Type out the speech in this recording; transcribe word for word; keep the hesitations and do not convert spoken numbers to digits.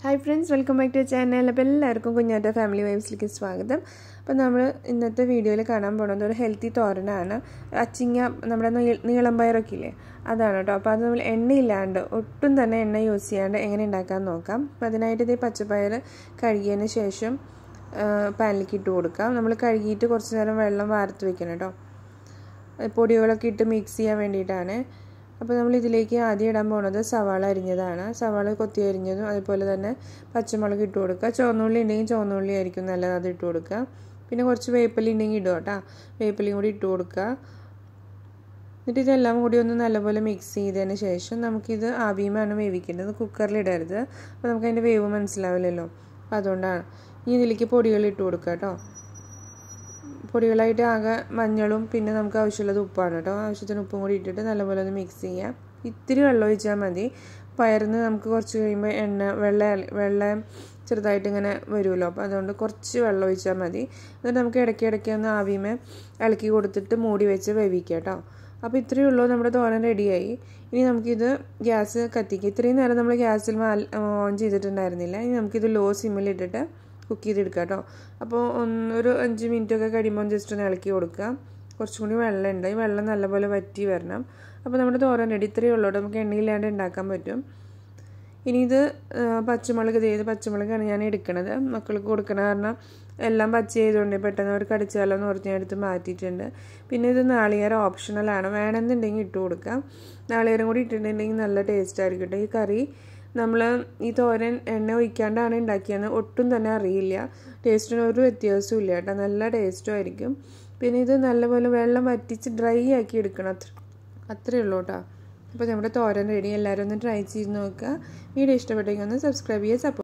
Hi friends, welcome back to the channel. അപ്പോൾ എല്ലാവർക്കും കുഞ്ഞാറ്റ family വൈബ്സിലേക്ക് സ്വാഗതം. അപ്പോൾ നമ്മൾ ഇന്നത്തെ വീഡിയോയിൽ കാണാൻ പോകുന്നത് ഒരു ഹെൽത്തി തോരനാണ്. അച്ചിങ്ങ നമ്മുടെ നീളം പയറൊക്കെ ഇല്ലേ അതാണ് കേട്ടോ. അപ്പോൾ അത് നമ്മൾ എണ്ണയില്ലാണ്ട് ഒട്ടും തന്നെ എണ്ണ യൂസ് ചെയ്യാണ്ട് എങ്ങനെ ഉണ്ടാക്കാൻ നോക്കാം. അപ്പോൾ അതിനായിട്ട് ഇത് പച്ചപ്പയർ കഴുകിയതിന് ശേഷം പാനിലേക്ക് ഇട്ട് കൊടുക്കാം. നമ്മൾ കഴുകിയിട്ട് കുറച്ച് നേരം വെള്ളം വാർത്ത് വെക്കണം കേട്ടോ. പൊടികളൊക്കെ ഇട്ട് മിക്സ് ചെയ്യാൻ വേണ്ടിയിട്ടാണ്. അപ്പോൾ നമ്മൾ ഇതിലേക്ക് ആദ്യം ഇടാൻ പോകുന്നത് സവാള അരിഞ്ഞതാണ്. സവാള കൊത്തി അരിഞ്ഞതും അതുപോലെ തന്നെ പച്ചമുളക് ഇട്ട് കൊടുക്കുക. ചുവന്നുള്ളി ഉണ്ടെങ്കിൽ ചുവന്നുള്ളി ആയിരിക്കും നല്ലത്, അത് ഇട്ട് കൊടുക്കുക. പിന്നെ കുറച്ച് വേപ്പില ഉണ്ടെങ്കിൽ ഇടുക കേട്ടോ. വേപ്പിലയും കൂടി ഇട്ട് കൊടുക്കുക. എന്നിട്ട് ഇതെല്ലാം കൂടി ഒന്ന് നല്ലപോലെ മിക്സ് ചെയ്തതിന് ശേഷം നമുക്കിത് ആവിയുമാണ് വേവിക്കേണ്ടത്, കുക്കറിൽ ഇടരുത്. അപ്പോൾ നമുക്ക് അതിൻ്റെ വേവ് മനസ്സിലാവില്ലല്ലോ, അപ്പോൾ അതുകൊണ്ടാണ്. ഇനി ഇതിലേക്ക് പൊടികൾ ഇട്ട് കൊടുക്കുക കേട്ടോ. പൊടികളായിട്ട് ആകെ മഞ്ഞളും പിന്നെ നമുക്ക് ആവശ്യമുള്ളത് ഉപ്പാണ് കേട്ടോ. ആവശ്യത്തിന് ഉപ്പും കൂടി ഇട്ടിട്ട് നല്ലപോലെ ഒന്ന് മിക്സ് ചെയ്യാം. ഇത്തിരി വെള്ളം ഒഴിച്ചാൽ മതി. പയറിന് നമുക്ക് കുറച്ച് കഴിയുമ്പോൾ എണ്ണ വെള്ള വെള്ള ചെറുതായിട്ട് ഇങ്ങനെ വരുമല്ലോ, അപ്പോൾ അതുകൊണ്ട് കുറച്ച് വെള്ളം ഒഴിച്ചാൽ മതി. എന്നിട്ട് നമുക്ക് ഇടയ്ക്ക് ഇടയ്ക്ക് ഒന്ന് ആവിമേ ഇളക്കി കൊടുത്തിട്ട് മൂടി വെച്ച് വേവിക്കുക കേട്ടോ. അപ്പോൾ ഇത്രയേ ഉള്ളൂ, നമ്മുടെ തോരൻ റെഡിയായി. ഇനി നമുക്കിത് ഗ്യാസ് കത്തിക്കുക. ഇത്രയും നേരം നമ്മൾ ഗ്യാസിൽ ഓൺ ചെയ്തിട്ടുണ്ടായിരുന്നില്ല. ഇനി നമുക്കിത് ലോ സിമ്മിലിട്ടിട്ട് കുക്ക് ചെയ്തെടുക്കുക കേട്ടോ. അപ്പോൾ ഒന്നൊരു അഞ്ച് മിനിറ്റൊക്കെ കഴിയുമ്പോൾ ജസ്റ്റ് ഒന്ന് ഇളക്കി കൊടുക്കുക. കുറച്ചും കൂടി വെള്ളം ഉണ്ട്, ഈ വെള്ളം നല്ലപോലെ വറ്റി വരണം. അപ്പോൾ നമ്മുടെ തോരൻ റെഡി. ഇത്രയേ ഉള്ളൂ, നമുക്ക് എണ്ണയില്ലാണ്ട് ഉണ്ടാക്കാൻ പറ്റും. ഇനി ഇത് പച്ചമുളക് ചെയ്ത് പച്ചമുളകാണ് ഞാൻ എടുക്കണത്. മക്കൾക്ക് കൊടുക്കണ കാരണം എല്ലാം പച്ച ചെയ്തുകൊണ്ട് പെട്ടെന്ന് അവർ കടിച്ചാലോ എന്ന് ഓർത്ത് ഞാൻ എടുത്ത് മാറ്റിയിട്ടുണ്ട്. പിന്നെ ഇത് നാളികേരം ഓപ്ഷണലാണ്, വേണമെന്നുണ്ടെങ്കിൽ ഇട്ട് കൊടുക്കാം. നാളികേരം കൂടി ഇട്ടിട്ടുണ്ടെങ്കിൽ നല്ല ടേസ്റ്റ് ആയിരിക്കും കേട്ടോ. ഈ കറി നമ്മൾ ഈ തോരൻ എണ്ണ ഒഴിക്കാണ്ടാണ് ഉണ്ടാക്കിയെന്ന് ഒട്ടും തന്നെ അറിയില്ല. ടേസ്റ്റിന് ഒരു വ്യത്യാസവും ഇല്ല കേട്ടോ, നല്ല ടേസ്റ്റും ആയിരിക്കും. പിന്നെ ഇത് നല്ലപോലെ വെള്ളം വറ്റിച്ച് ഡ്രൈ ആക്കി എടുക്കണം, അത്ര അത്രയേ ഉള്ളൂ കേട്ടോ. അപ്പോൾ നമ്മുടെ തോരൻ റെഡി. എല്ലാവരും ഒന്ന് ട്രൈ ചെയ്ത് നോക്കുക. വീഡിയോ ഇഷ്ടപ്പെട്ടെങ്കിൽ ഒന്ന് സബ്സ്ക്രൈബ് ചെയ്യുക, സപ്പോർട്ട്